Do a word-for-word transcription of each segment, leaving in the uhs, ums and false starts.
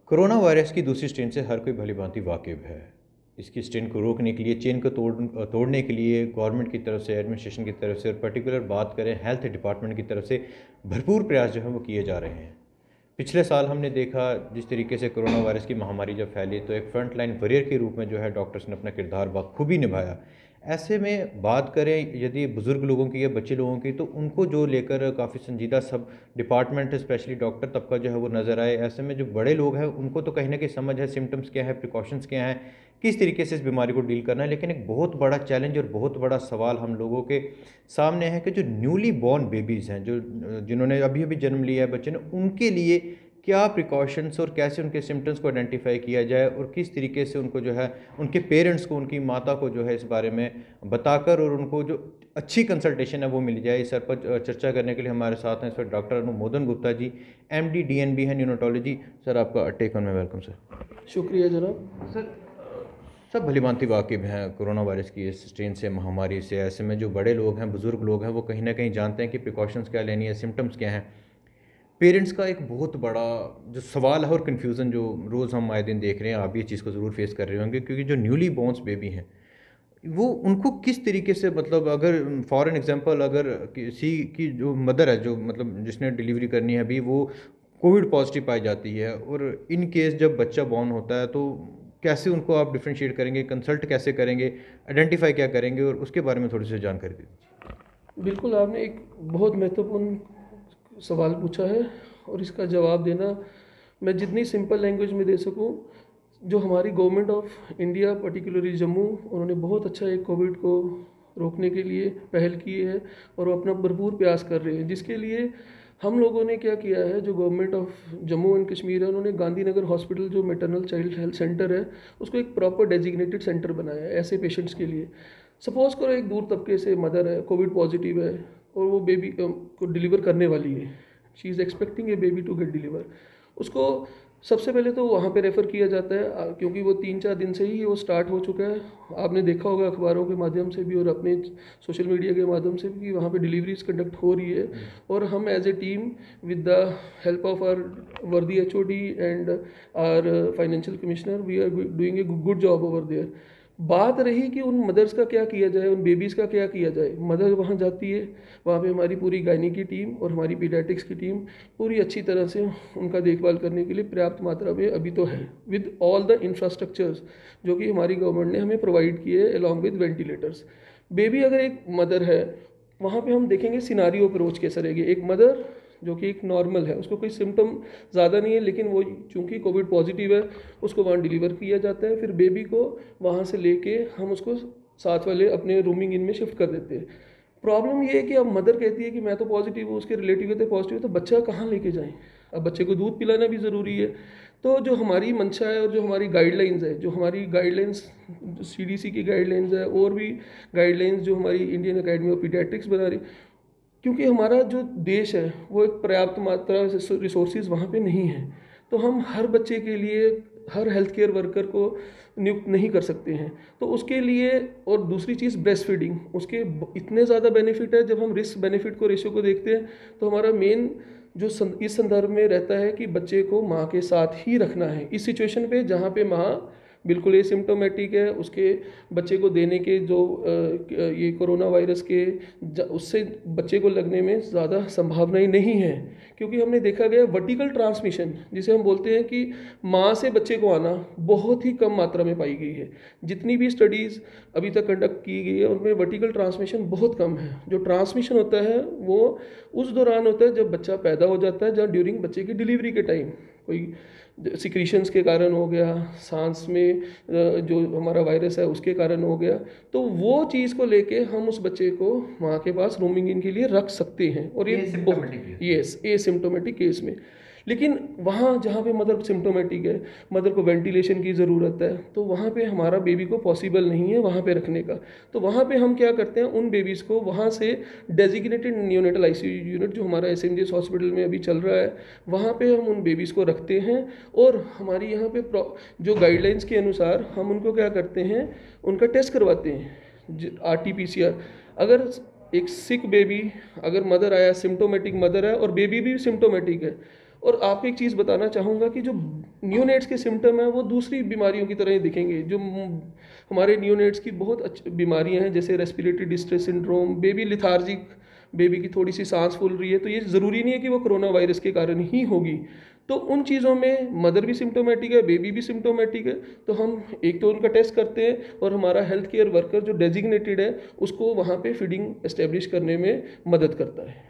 Corona virus की दूसरी strain से हर कोई भली-भांति वाकिफ़ है। इसकी स्ट्रेन को रोकने के लिए, चेन को तोड़ अ, तोड़ने के लिए गवर्नमेंट की तरफ से, एडमिनिस्ट्रेशन की तरफ से और पर्टिकुलर बात करें हेल्थ डिपार्टमेंट की तरफ से भरपूर प्रयास जो हैं वो किए जा रहे हैं। पिछले साल हमने देखा जिस तरीके से कोरोना वायरस की महामारी जब फैली तो एक फ्रंट लाइन वॉरियर के रूप में जो है डॉक्टर्स ने अपना किरदार बखूबी निभाया। ऐसे में बात करें यदि बुज़ुर्ग लोगों की या बच्चे लोगों की तो उनको जो लेकर काफ़ी संजीदा सब डिपार्टमेंट स्पेशली डॉक्टर तबका जो है वो नज़र आए। ऐसे में जो बड़े लोग हैं उनको तो कहीं न कहीं समझ है सिम्पटम्स क्या है, प्रिकॉशंस क्या हैं, किस तरीके से इस बीमारी को डील करना है। लेकिन एक बहुत बड़ा चैलेंज और बहुत बड़ा सवाल हम लोगों के सामने है कि जो न्यूली बॉर्न बेबीज़ हैं, जो जिन्होंने अभी-अभी जन्म लिया है बच्चे ने, उनके लिए क्या प्रिकॉशंस और कैसे उनके सिम्पटम्स को आइडेंटिफ़ाई किया जाए और किस तरीके से उनको जो है उनके पेरेंट्स को, उनकी माता को जो है इस बारे में बताकर और उनको जो अच्छी कंसल्टेशन है वो मिल जाए। इस सर पर चर्चा करने के लिए हमारे साथ हैं इस वक्त doctor Anumodan Gupta ji, MD DNB है न्यूरोटोलॉजी। सर आपका टेक ऑन में वेलकम सर। शुक्रिया जनाब। सर सब भलीभांति वाकिफ़ हैं कोरोना वायरस की इस स्ट्रेन से, महामारी से। ऐसे में जो बड़े लोग हैं, बुज़ुर्ग लोग हैं, वो कहीं ना कहीं जानते हैं कि प्रिकॉशंस क्या लेनी है, सिम्टम्स क्या हैं। पेरेंट्स का एक बहुत बड़ा जो सवाल है और कन्फ्यूज़न जो रोज़ हम आए दिन देख रहे हैं, आप भी इस चीज़ को ज़रूर फेस कर रहे होंगे, क्योंकि जो न्यूली बॉर्न्स बेबी हैं वो उनको किस तरीके से, मतलब अगर फॉर एन एग्जांपल अगर किसी की जो मदर है, जो मतलब जिसने डिलीवरी करनी है अभी, वो कोविड पॉजिटिव पाई जाती है और इन केस जब बच्चा बॉर्न होता है तो कैसे उनको आप डिफ्रेंशिएट करेंगे, कंसल्ट कैसे करेंगे, आइडेंटिफाई क्या करेंगे, और उसके बारे में थोड़ी सी जानकारी दे दीजिए। बिल्कुल, आपने एक बहुत महत्वपूर्ण सवाल पूछा है और इसका जवाब देना मैं जितनी सिंपल लैंग्वेज में दे सकूं। जो हमारी government of India particularly Jammu, उन्होंने बहुत अच्छा एक कोविड को रोकने के लिए पहल की है और वो अपना भरपूर प्रयास कर रहे हैं, जिसके लिए हम लोगों ने क्या किया है। जो government of Jammu and Kashmir है, उन्होंने गांधीनगर हॉस्पिटल जो मैटरनल चाइल्ड हेल्थ सेंटर है उसको एक प्रॉपर डेजिग्नेटेड सेंटर बनाया है ऐसे पेशेंट्स के लिए। सपोज़ करो एक दूर तबके से मदर है, कोविड पॉजिटिव है और वो बेबी को डिलीवर करने वाली है, she is expecting a baby to get deliver. उसको सबसे पहले तो वहाँ पे रेफ़र किया जाता है, क्योंकि वो तीन चार दिन से ही वो स्टार्ट हो चुका है। आपने देखा होगा अखबारों के माध्यम से भी और अपने सोशल मीडिया के माध्यम से भी कि वहाँ पे डिलीवरीज कंडक्ट हो रही है। और हम as a team with the help of our worthy H O D and our financial commissioner, we are doing a good job over there. बात रही कि उन मदर्स का क्या किया जाए, उन बेबीज़ का क्या किया जाए। मदर वहाँ जाती है, वहाँ पे हमारी पूरी गायनी की टीम और हमारी पीडियाट्रिक्स की टीम पूरी अच्छी तरह से उनका देखभाल करने के लिए पर्याप्त मात्रा में अभी तो है, विद ऑल द इंफ्रास्ट्रक्चर्स जो कि हमारी गवर्नमेंट ने हमें प्रोवाइड किए अलॉन्ग विद वेंटिलेटर्स। बेबी अगर एक मदर है, वहाँ पे हम देखेंगे सिनारियो अप्रोच कैसा रहेगी। एक मदर जो कि एक नॉर्मल है, उसको कोई सिम्टम ज़्यादा नहीं है, लेकिन वो चूँकि कोविड पॉजिटिव है उसको वहाँ डिलीवर किया जाता है। फिर बेबी को वहाँ से लेके हम उसको साथ वाले अपने रूमिंग इन में शिफ्ट कर देते हैं। प्रॉब्लम ये है कि अब मदर कहती है कि मैं तो पॉजिटिव हूँ, उसके रिलेटिव कहते हैं पॉजिटिव है, तो बच्चा कहाँ लेके जाएँ। अब बच्चे को दूध पिलाना भी ज़रूरी है। तो जो हमारी मंशा है और जो हमारी गाइडलाइंस है, जो हमारी गाइडलाइंस सीडीसी की गाइडलाइंस है और भी गाइडलाइंस जो हमारी इंडियन अकेडमी ऑफ पीडियाट्रिक्स बना रही, क्योंकि हमारा जो देश है वो एक पर्याप्त मात्रा रिसोर्सेज वहाँ पे नहीं है, तो हम हर बच्चे के लिए हर हेल्थ केयर वर्कर को नियुक्त नहीं कर सकते हैं। तो उसके लिए, और दूसरी चीज़ ब्रेस्ट फीडिंग, उसके इतने ज़्यादा बेनिफिट है। जब हम रिस्क बेनिफिट को रेशियो को देखते हैं तो हमारा मेन जो इस संदर्भ में रहता है कि बच्चे को माँ के साथ ही रखना है इस सिचुएशन पे जहाँ पे माँ बिल्कुल एसिम्प्टोमेटिक है। उसके बच्चे को देने के जो ये कोरोना वायरस के उससे बच्चे को लगने में ज़्यादा संभावना ही नहीं है, क्योंकि हमने देखा गया वर्टिकल ट्रांसमिशन जिसे हम बोलते हैं कि माँ से बच्चे को आना बहुत ही कम मात्रा में पाई गई है। जितनी भी स्टडीज़ अभी तक कंडक्ट की गई है उनमें वर्टिकल ट्रांसमिशन बहुत कम है। जो ट्रांसमिशन होता है वो उस दौरान होता है जब बच्चा पैदा हो जाता है, जहाँ ड्यूरिंग बच्चे की डिलीवरी के टाइम कोई सिक्रीशंस के कारण हो गया, सांस में जो हमारा वायरस है उसके कारण हो गया, तो वो चीज़ को लेके हम उस बच्चे को माँ के पास रूमिंग इन के लिए रख सकते हैं। और ये यस एसिम्प्टोमेटिक केस में, लेकिन वहाँ जहाँ पे मदर सिम्प्टोमेटिक है, मदर को वेंटिलेशन की ज़रूरत है, तो वहाँ पे हमारा बेबी को पॉसिबल नहीं है वहाँ पे रखने का। तो वहाँ पे हम क्या करते हैं, उन बेबीज़ को वहाँ से डेजिग्नेटेड नियोनेटल आईसीयू यूनिट जो हमारा एसएमजीएस हॉस्पिटल में अभी चल रहा है, वहाँ पे हम उन बेबीज़ को रखते हैं। और हमारी यहाँ पे जो गाइडलाइंस के अनुसार हम उनको क्या करते हैं, उनका टेस्ट करवाते हैं R T P C R. अगर एक सिक बेबी, अगर मदर आया सिम्टोमेटिक मदर है और बेबी भी सिम्टोमेटिक है, और आपको एक चीज़ बताना चाहूँगा कि जो न्यूनेट्स के सिम्टम हैं वो दूसरी बीमारियों की तरह ही दिखेंगे। जो म- हमारे न्यूनेट्स की बहुत अच्छी बीमारियां हैं, जैसे respiratory distress syndrome, baby lethargic, baby की थोड़ी सी सांस फूल रही है, तो ये ज़रूरी नहीं है कि वो कोरोना वायरस के कारण ही होगी। तो उन चीज़ों में मदर भी सिम्टोमेटिक है, बेबी भी सिम्टोमेटिक है, तो हम एक तो उनका टेस्ट करते हैं और हमारा हेल्थ केयर वर्कर जो डेजिग्नेटेड है उसको वहाँ पे फीडिंग एस्टेब्लिश करने में मदद करता है।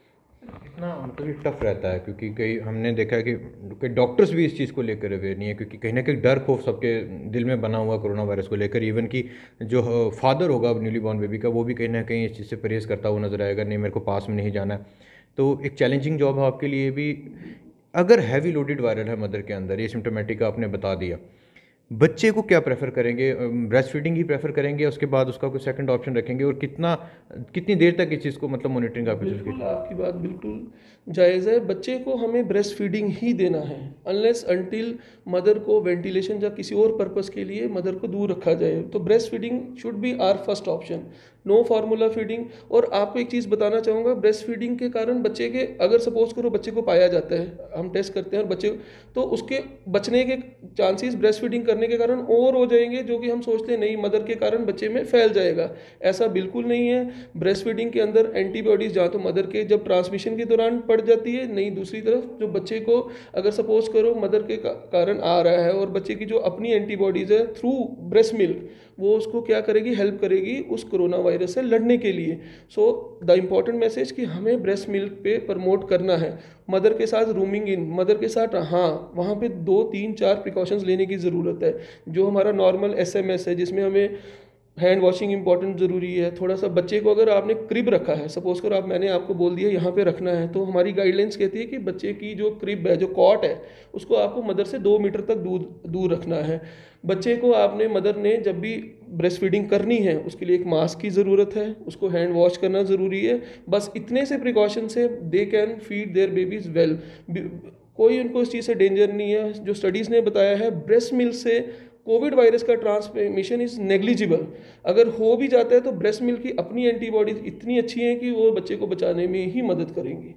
इतना मतलब ये टफ रहता है, क्योंकि कई हमने देखा है कि कई डॉक्टर्स भी इस चीज़ को लेकर अवेयर नहीं है, क्योंकि कहीं ना कहीं डर खौफ सबके दिल में बना हुआ कोरोना वायरस को लेकर। इवन कि जो फादर होगा न्यूली बॉर्न बेबी का, वो भी कहीं ना कहीं इस चीज़ से परहेज़ करता हुआ नजर आएगा, नहीं मेरे को पास में नहीं जाना है। तो एक चैलेंजिंग जॉब है आपके लिए भी। अगर हैवी लोडेड वायरल है मदर के अंदर, ये सिम्टोमेटिक आपने बता दिया, बच्चे को क्या प्रेफर करेंगे? ब्रेस्ट फीडिंग ही प्रेफर करेंगे, उसके बाद उसका कोई सेकंड ऑप्शन रखेंगे? और कितना कितनी देर तक इस चीज़ को मतलब मॉनिटरिंग आपकी चल बिल्कुल, आपकी बात बिल्कुल जायज़ है। बच्चे को हमें ब्रेस्ट फीडिंग ही देना है अनलेस अनटिल मदर को वेंटिलेशन या किसी और पर्पस के लिए मदर को दूर रखा जाए। तो breast feeding should be our first option, no formula feeding. और आपको एक चीज़ बताना चाहूँगा, ब्रेस्ट फीडिंग के कारण बच्चे के, अगर सपोज करो बच्चे को पाया जाता है, हम टेस्ट करते हैं और बच्चे, तो उसके बचने के चांसेस ब्रेस्ट फीडिंग करने के कारण और हो जाएंगे, जो कि हम सोचते हैं नहीं मदर के कारण बच्चे में फैल जाएगा। ऐसा बिल्कुल नहीं है। ब्रेस्ट फीडिंग के अंदर एंटीबॉडीज जहाँ तो मदर के जब ट्रांसमिशन के दौरान पड़ जाती है, नहीं दूसरी तरफ जो बच्चे को अगर सपोज करो मदर के का- कारण आ रहा है और बच्चे की जो अपनी एंटीबॉडीज है थ्रू ब्रेस्ट मिल्क, वो उसको क्या करेगी, हेल्प करेगी उस कोरोना वायरस से लड़ने के लिए। सो द इम्पॉर्टेंट मैसेज कि हमें ब्रेस्ट मिल्क पे प्रमोट करना है। मदर के साथ रूमिंग इन, मदर के साथ, हाँ वहाँ पे दो तीन चार प्रिकॉशंस लेने की ज़रूरत है। जो हमारा नॉर्मल एस एम एस है जिसमें हमें हैंड वॉशिंग इंपॉर्टेंट ज़रूरी है। थोड़ा सा बच्चे को अगर आपने क्रिब रखा है, सपोज करो आप, मैंने आपको बोल दिया यहाँ पे रखना है, तो हमारी गाइडलाइंस कहती है कि बच्चे की जो क्रिब है, जो कॉट है, उसको आपको मदर से दो मीटर तक दूर दूर रखना है। बच्चे को आपने, मदर ने जब भी ब्रेस्ट फीडिंग करनी है उसके लिए एक मास्क की ज़रूरत है, उसको हैंड वॉश करना ज़रूरी है। बस इतने से प्रिकॉशन से they can feed their babies well. कोई उनको इस चीज़ से डेंजर नहीं है। जो स्टडीज़ ने बताया है, ब्रेस्ट मिल्क से कोविड वायरस का ट्रांसमिशन इज़ नेग्लिजिबल। अगर हो भी जाता है तो ब्रेस्ट मिल्क की अपनी एंटीबॉडीज इतनी अच्छी हैं कि वो बच्चे को बचाने में ही मदद करेंगी।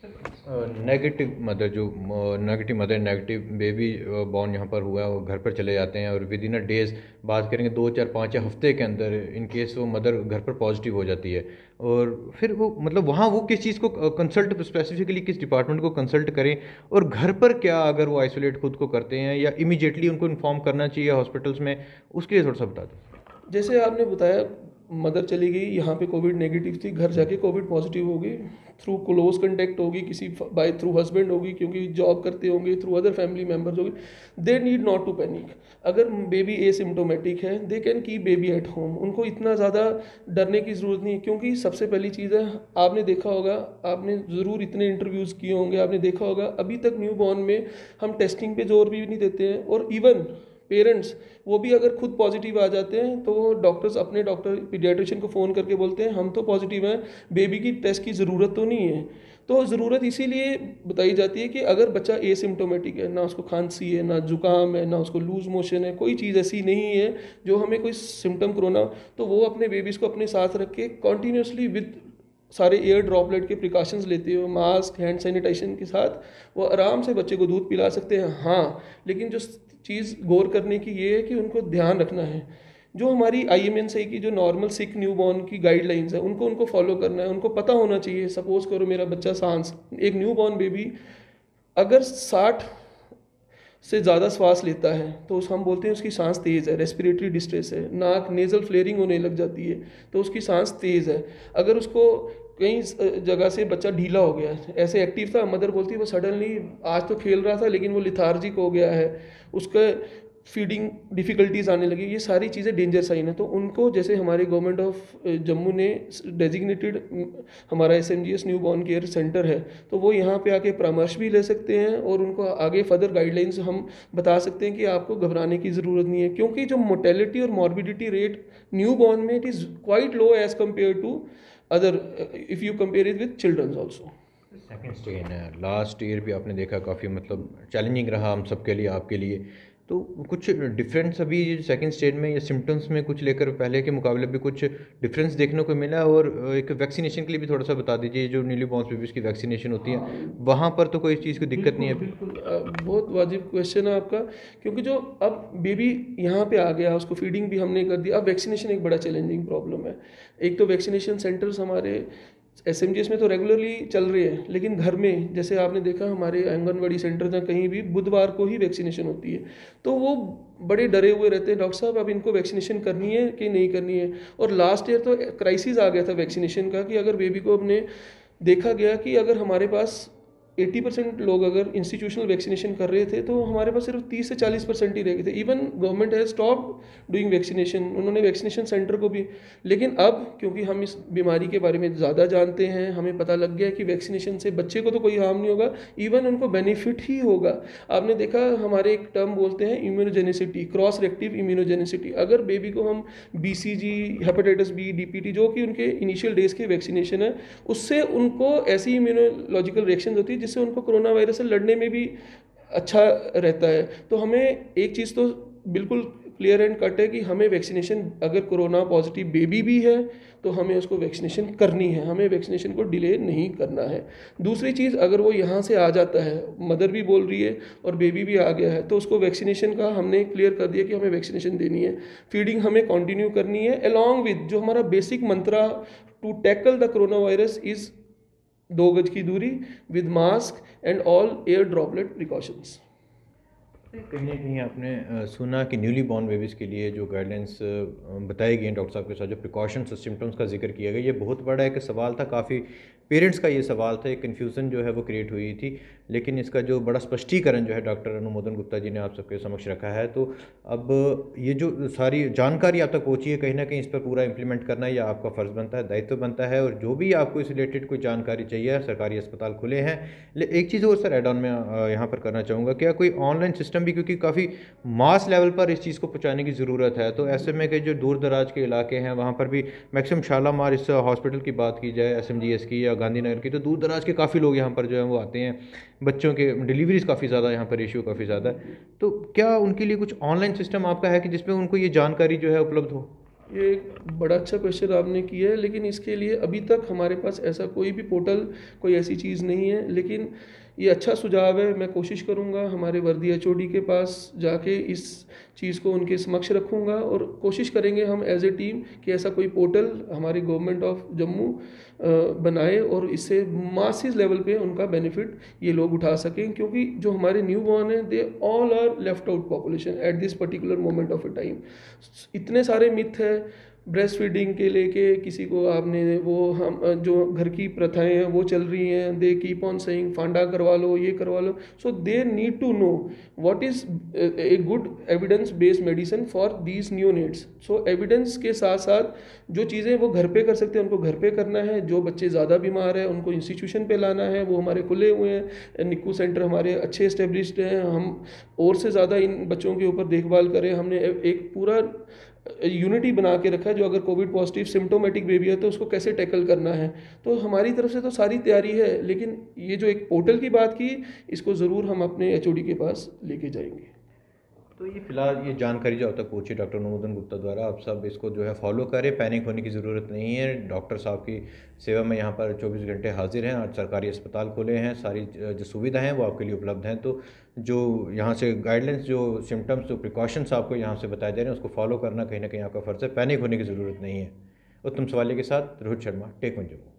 नेगेटिव मदर, जो negative mother negative baby born यहाँ पर हुआ है, वो घर पर चले जाते हैं और विद इन अ डेज, बात करेंगे दो चार पाँच या हफ्ते के अंदर, इन केस वो मदर घर पर पॉजिटिव हो जाती है, और फिर वो मतलब वहाँ वो किस चीज़ को कंसल्ट, स्पेसिफिकली किस डिपार्टमेंट को कंसल्ट करें? और घर पर क्या अगर वो आइसोलेट खुद को करते हैं, या इमीडिएटली उनको इन्फॉर्म करना चाहिए हॉस्पिटल्स में, उसके लिए थोड़ा सा बता दो। जैसे आपने बताया, मदर चली गई यहाँ पे कोविड नेगेटिव थी, घर जाके कोविड पॉजिटिव हो गई, थ्रू क्लोज कंटेक्ट होगी किसी, बाय थ्रू हस्बैंड होगी क्योंकि जॉब करते होंगे, थ्रू अदर फैमिली मेम्बर्स होगी, they need not to panic. अगर बेबी एसिम्टोमेटिक है, they can keep baby at home. उनको इतना ज़्यादा डरने की ज़रूरत नहीं है, क्योंकि सबसे पहली चीज़ है, आपने देखा होगा, आपने ज़रूर इतने इंटरव्यूज़ किए होंगे, आपने देखा होगा अभी तक न्यू बॉर्न में हम टेस्टिंग पे जोर भी नहीं देते हैं। और इवन पेरेंट्स, वो भी अगर खुद पॉजिटिव आ जाते हैं तो डॉक्टर्स, अपने डॉक्टर पीडियाट्रिशियन को फ़ोन करके बोलते हैं हम तो पॉजिटिव हैं, बेबी की टेस्ट की ज़रूरत तो नहीं है। तो ज़रूरत इसीलिए बताई जाती है कि अगर बच्चा एसिम्टोमेटिक है, ना उसको खांसी है, ना जुकाम है, ना उसको लूज मोशन है, कोई चीज़ ऐसी नहीं है जो हमें कोई सिम्टम कोरोना, तो वो अपने बेबीज़ को अपने साथ रख के कॉन्टीन्यूसली विद सारे एयर ड्रॉपलेट के प्रिकॉशंस लेते हो, मास्क, हैंड सैनिटाइजेशन के साथ, वो आराम से बच्चे को दूध पिला सकते हैं। हाँ, लेकिन जो चीज़ गौर करने की ये है कि उनको ध्यान रखना है, जो हमारी आई एम एन सी की जो नॉर्मल सिक न्यूबॉर्न की गाइडलाइंस है उनको उनको फॉलो करना है। उनको पता होना चाहिए, सपोज करो मेरा बच्चा सांस, एक न्यूबॉर्न बेबी अगर साठ से ज़्यादा श्वास लेता है तो उस हम बोलते हैं उसकी सांस तेज़ है, रेस्पिरेटरी डिस्ट्रेस है, नाक नेज़ल फ्लेयरिंग होने लग जाती है तो उसकी सांस तेज़ है। अगर उसको कई जगह से बच्चा ढीला हो गया, ऐसे एक्टिव था, मदर बोलती है वो सडनली आज तो खेल रहा था लेकिन वो लिथार्जिक हो गया है, उसका फीडिंग डिफ़िकल्टीज आने लगी, ये सारी चीज़ें डेंजर साइन है। तो उनको, जैसे हमारे गवर्नमेंट ऑफ जम्मू ने डेजिग्नेटेड हमारा S M G S new born care centre है, तो वो यहाँ पे आके परामर्श भी ले सकते हैं और उनको आगे फर्दर गाइडलाइंस हम बता सकते हैं कि आपको घबराने की ज़रूरत नहीं है, क्योंकि जो मोटेलिटी और मॉर्बिडिटी रेट न्यू बॉर्न में it is quite low as compare to other, if you compare it with childrens also. Second strain है, लास्ट ईयर भी आपने देखा काफ़ी मतलब चैलेंजिंग रहा हम सब के लिए, आपके लिए। तो कुछ डिफरेंस अभी सेकंड स्टेज में या सिम्टम्स में कुछ लेकर पहले के मुकाबले भी कुछ डिफरेंस देखने को मिला? और एक वैक्सीनेशन के लिए भी थोड़ा सा बता दीजिए, जो न्यूली बॉर्न बेबीज़ की वैक्सीनेशन होती है वहाँ पर तो कोई चीज़ की दिक्कत नहीं है? बिल्कुल बिल्कुल, बहुत वाजिब क्वेश्चन है आपका, क्योंकि जो अब बेबी यहाँ पे आ गया, उसको फीडिंग भी हमने कर दी, अब वैक्सीनेशन एक बड़ा चैलेंजिंग प्रॉब्लम है। एक तो वैक्सीनेशन सेंटर्स हमारे एस एम जी एस में तो रेगुलरली चल रहे हैं, लेकिन घर में जैसे आपने देखा हमारे आंगनवाड़ी सेंटर या कहीं भी बुधवार को ही वैक्सीनेशन होती है, तो वो बड़े डरे हुए रहते हैं, डॉक्टर साहब अब इनको वैक्सीनेशन करनी है कि नहीं करनी है। और लास्ट ईयर तो क्राइसिस आ गया था वैक्सीनेशन का, कि अगर बेबी को हमने देखा गया कि अगर हमारे पास अस्सी परसेंट लोग अगर इंस्टीट्यूशनल वैक्सीनेशन कर रहे थे, तो हमारे पास सिर्फ तीस से चालीस परसेंट ही रह गए थे। Even government has stop doing vaccination, उन्होंने वैक्सीनेशन सेंटर को भी। लेकिन अब क्योंकि हम इस बीमारी के बारे में ज़्यादा जानते हैं, हमें पता लग गया कि वैक्सीनेशन से बच्चे को तो कोई हार्म नहीं होगा, इवन उनको बेनिफिट ही होगा। आपने देखा हमारे एक टर्म बोलते हैं इम्यूनोजेनिसिटी, क्रॉस रिएक्टिव इम्यूनोजेनिसिटी। अगर बेबी को हम B C G, hepatitis B, D P T, जो कि उनके इनिशियल डेज के वैक्सीनेशन है, उससे उनको ऐसी इम्यूनोलॉजिकल रिएक्शन होती है जिससे उनको कोरोना वायरस से लड़ने में भी अच्छा रहता है। तो हमें एक चीज़ तो बिल्कुल क्लियर एंड कट है कि हमें वैक्सीनेशन, अगर कोरोना पॉजिटिव बेबी भी है तो हमें उसको वैक्सीनेशन करनी है, हमें वैक्सीनेशन को डिले नहीं करना है। दूसरी चीज़, अगर वो यहाँ से आ जाता है, मदर भी बोल रही है और बेबी भी आ गया है, तो उसको वैक्सीनेशन का हमने क्लियर कर दिया कि हमें वैक्सीनेशन देनी है। फीडिंग हमें कंटिन्यू करनी है, अलॉन्ग विद जो हमारा basic mantra to tackle the corona virus is दो गज की दूरी with mask and all air droplet precautions. कहीं ना कहीं आपने अ, सुना कि न्यूली बॉर्न बेबीज़ के लिए जो गाइडलाइंस बताई गई हैं डॉक्टर साहब के साथ, जो प्रिकॉशंस और सिम्टम्स का जिक्र किया गया, ये बहुत बड़ा एक सवाल था, काफ़ी पेरेंट्स का ये सवाल था, एक कन्फ्यूज़न जो है वो क्रिएट हुई थी। लेकिन इसका जो बड़ा स्पष्टीकरण जो है डॉक्टर अनुमोदन गुप्ता जी ने आप सबके समक्ष रखा है। तो अब ये जो सारी जानकारी आप तक पहुँची है, कहीं ना कहीं इस पर पूरा इम्प्लीमेंट करना या आपका फ़र्ज़ बनता है, दायित्व बनता है। और जो भी आपको इस रिलेटेड कोई जानकारी चाहिए, सरकारी अस्पताल खुले हैं। एक चीज़ और सर एड ऑन में यहाँ पर करना चाहूँगा, क्या कोई ऑनलाइन सिस्टम भी, क्योंकि काफ़ी मास लेवल पर इस चीज़ को पहुँचाने की ज़रूरत है, तो ऐसे में कि जो दूर दराज के इलाके हैं वहाँ पर भी मैक्सिमम शालामार इस हॉस्पिटल की बात की जाए, एस एम जी एस की या गांधीनगर की, तो दूर दराज के काफ़ी लोग यहाँ पर जो है वो आते हैं, बच्चों के डिलीवरीज काफ़ी ज़्यादा यहाँ पर रेशियो काफ़ी ज़्यादा है। तो क्या उनके लिए कुछ ऑनलाइन सिस्टम आपका है कि जिसमें उनको ये जानकारी जो है उपलब्ध हो? ये एक बड़ा अच्छा क्वेश्चन आपने किया है, लेकिन इसके लिए अभी तक हमारे पास ऐसा कोई भी पोर्टल, कोई ऐसी चीज़ नहीं है। लेकिन ये अच्छा सुझाव है, मैं कोशिश करूँगा हमारे वर्दी एच ओ डी के पास जाके इस चीज़ को उनके समक्ष रखूँगा, और कोशिश करेंगे हम एज ए टीम कि ऐसा कोई पोर्टल हमारी गवर्नमेंट ऑफ जम्मू बनाए और इससे मासिस लेवल पे उनका बेनिफिट ये लोग उठा सकें। क्योंकि जो हमारे न्यू बॉर्न हैं, they all are left out population at this particular moment of a time. इतने सारे मिथ है ब्रेस्ट फीडिंग के लेके, किसी को आपने वो हम जो घर की प्रथाएं हैं वो चल रही हैं, दे कीप ऑन सेइंग फांडा करवा लो, ये करवा लो। So they need to know what is a good evidence based medicine for these new needs. So evidence के साथ साथ जो चीज़ें वो घर पे कर सकते हैं उनको घर पे करना है। जो बच्चे ज़्यादा बीमार हैं उनको इंस्टीट्यूशन पे लाना है, वो हमारे खुले हुए हैं, निक्कू सेंटर हमारे अच्छे इस्टेब्लिश्ड हैं। हम और से ज़्यादा इन बच्चों के ऊपर देखभाल करें। हमने एक पूरा यूनिटी बना के रखा है, जो अगर कोविड पॉजिटिव सिम्टोमेटिक बेबी है तो उसको कैसे टैकल करना है। तो हमारी तरफ से तो सारी तैयारी है, लेकिन ये जो एक पोर्टल की बात की, इसको ज़रूर हम अपने एच ओ डी के पास लेके जाएंगे। तो ये फिलहाल ये जानकारी जो अब तक पहुँची डॉक्टर अनुमोदन गुप्ता द्वारा, आप सब इसको जो है फॉलो करें, पैनिक होने की ज़रूरत नहीं है। डॉक्टर साहब की सेवा में यहाँ पर चौबीस घंटे हाजिर हैं, आज सरकारी अस्पताल खुले हैं, सारी जो सुविधाएं हैं वो आपके लिए उपलब्ध हैं। तो जो यहाँ से गाइडलाइंस, जो सिम्टम्स, जो प्रिकॉशंस आपको यहाँ से बताए जा रहे हैं, उसको फॉलो करना कहीं ना कहीं आपका फ़र्ज़ है, पैनिक होने की ज़रूरत नहीं है। उत्तम सवालिया के साथ रोहित शर्मा, टेक वन जम्मू।